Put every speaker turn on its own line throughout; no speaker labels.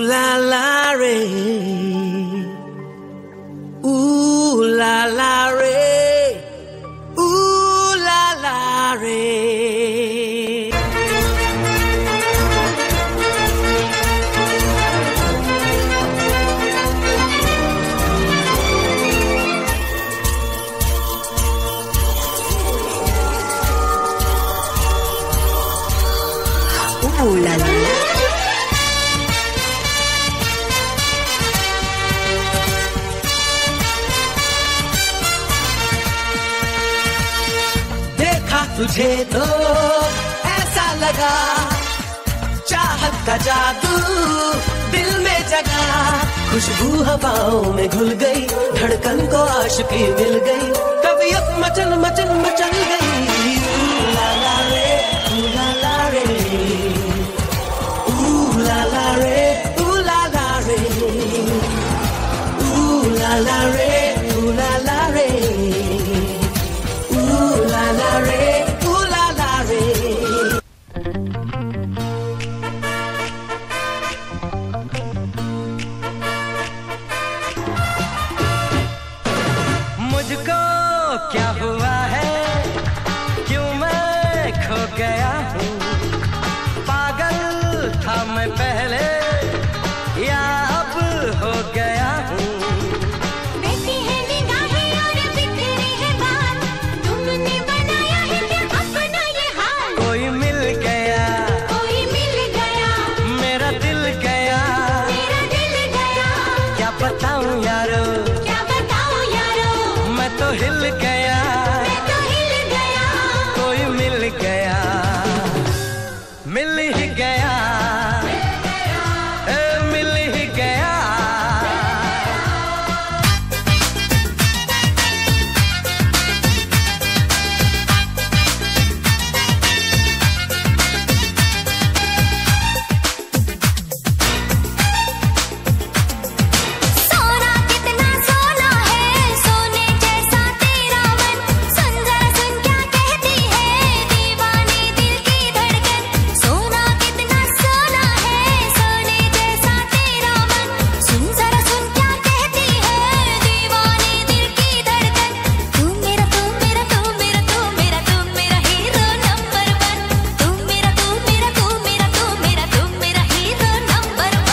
la la re, ooh la la re, ooh la la re.
Ooh la la.
देखा तुझे तो ऐसा लगा, चाहत का जादू दिल में जगा। खुशबू हवाओं में घुल गई, धड़कन को आशिकी मिल गई, तबीयत मचल मचल मचल गई। ooh la la re, ooh la la re, ooh la la re, ooh la la re, ooh la la re, ooh la la re, ooh la la re, ooh la la re. मुझको क्या हुआ है, क्यों मैं खो गया हूँ। पागल था मैं पहले, या अब हो गया हूँ।
बैठी है निगाहें और बिखरी है बात, तुमने बनाया है क्या अपना ये हाल।
कोई मिल गया, मेरा दिल गया, क्या बताऊं यारो, मैं तो हिल गया, कोई मिल गया, मिल ही गया, मिल ही गया।
सोना कितना सोना है, सोने जैसा तेरा मन। सुन जरा सुन क्या कहती है दीवानी दिल की धड़कन। सोना कितना सोना है, सोने जैसा तेरा मन। सुन जरा सुन क्या कहती है दीवानी दिल की धड़कन। तू मेरा तू मेरा तू मेरा तू मेरा तू मेरा हीरो नंबर वन। तू मेरा तू मेरा तू मेरा तू मेरा तू मेरा हीरो नंबर वन।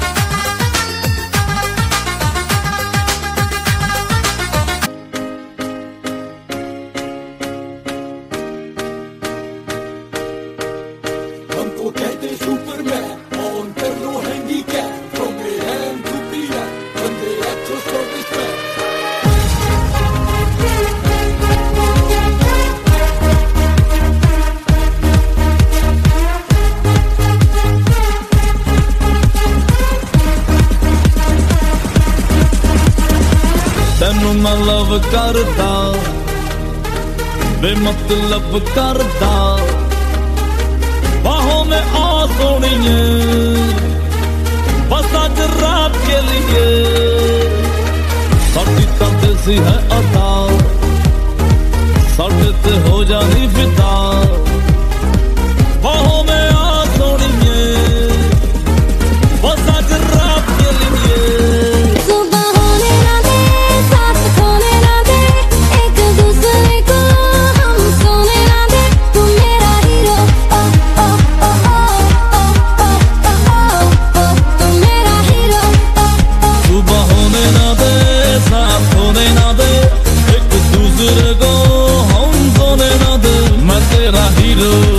हमको कहते सुपरमैन, ऑन कर लो handicap, from AM to PM, बंदे अच्छो सर्विसमैन।
ਤੈਨੂੰ ਮੈਂ ਲਵ ਕਰਦਾ, ਬੇਮਤਲਬ ਕਰਦਾ। बाहों में आ सोनिए, बस आज रात के लिए। साडी तां देसी है अदा, साडे ते हो जानी फिदा। बाहों में आ सोनिए, बस आज रात के लिए।
सुबह होने ना दे, साथ खोने ना दे, एक दूसरे को हम सोने ना दे। तू मेरा हीरो, ओ ओ ओ ओ ओ ओ ओ, तू मेरा हीरो, ओ ओ।
सुबह होने ना दे, साथ होने ना दे, एक दूसरे को हम सोने ना दे। मैं तेरा हीरो।